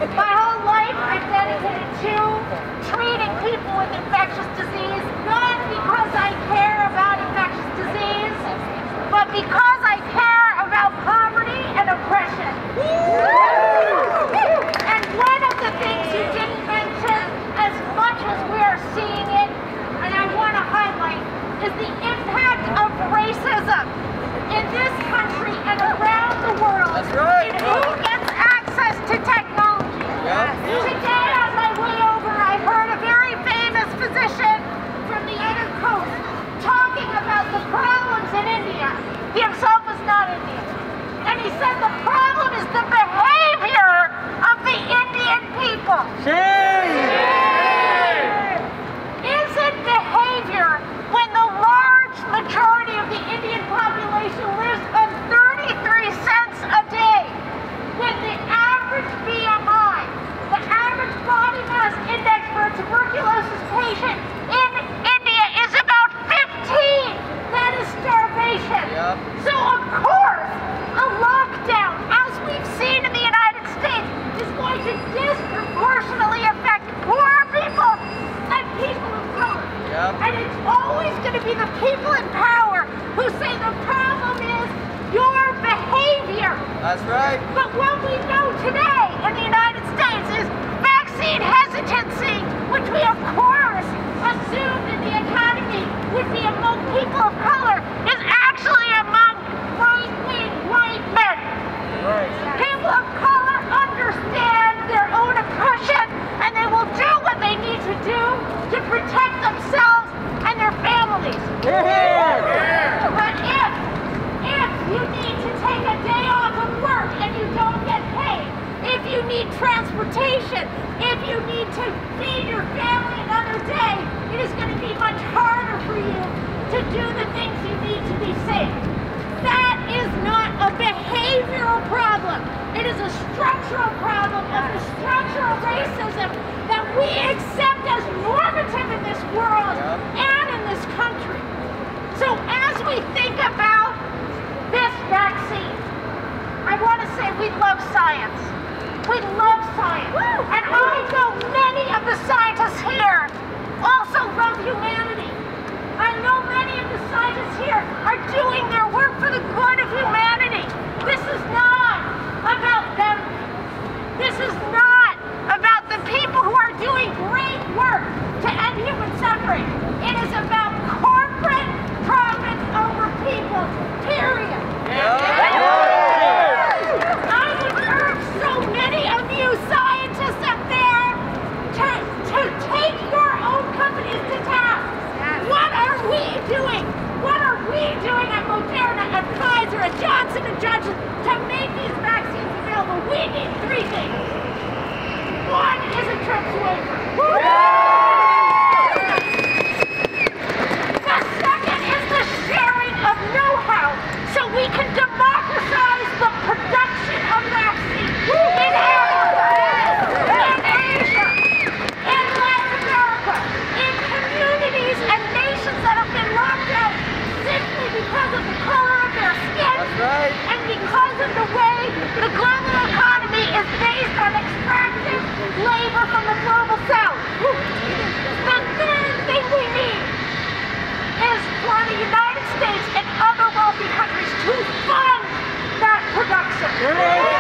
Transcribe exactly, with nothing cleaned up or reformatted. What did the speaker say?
My whole life I've dedicated to treating people with infectious disease, not because I care about infectious disease, but because I care about poverty and oppression. And one of the things you didn't mention, as much as we are seeing it, and I want to highlight, is the impact of racism in this country and around the world. That's right. In who gets access to technology. Yeah. Today on my way over, I heard a very famous physician from the other coast talking about the problems in India. He himself is not Indian. And he said the problem is the behavior of the Indian people. Is it behavior when the large majority of the Indian population lives on thirty-three cents a day? When the average B M I, the average body mass index for a tuberculosis patient in India is about fifteen. That is starvation. Yep. So of course, a lockdown, as we've seen in the United States, is going to disproportionately affect poor people and people of color. Yep. And it's always going to be the people in power who say the problem is your behavior. That's right. But what we know today in the United States is vaccine hesitancy, which we of course assumed in the academy would be among people of color, is actually among right-wing white men. Right. People of color understand their own oppression, and they will do what they need to do to protect themselves and their families. Yeah. But if, if you need to take a day off of work and you don't get paid, if you need transportation, if you need to feed your family another day, it is going to be much harder for you to do the things you need to be safe. That is not a behavioral problem. It is a structural problem of the structural racism that we accept as normative in this world and in this country. So as we think about this vaccine, I want to say we love science. We love science. And I know many of the scientists here also love humanity. I know many of the scientists here are doing their work for the good of humanity. This is not about them. This is not about the people who are doing great work to end human suffering. It is about corporate profits over people, period. I would urge so many of you scientists up there to, to take your own companies to task. What are we doing? What are we doing at Moderna, at Pfizer, at Johnson and Johnson to make these vaccines available? We need three things. One is a TRIPS waiver. The second is the sharing of know-how so we can democratize the production of vaccines in Africa, in Asia, in Latin America, in communities and nations that have been locked out simply because of the color of their skin. That's right. And because of the way the global economy is based on extractive labor from the global south. The third thing we need is for the United States and other wealthy countries to fund that production.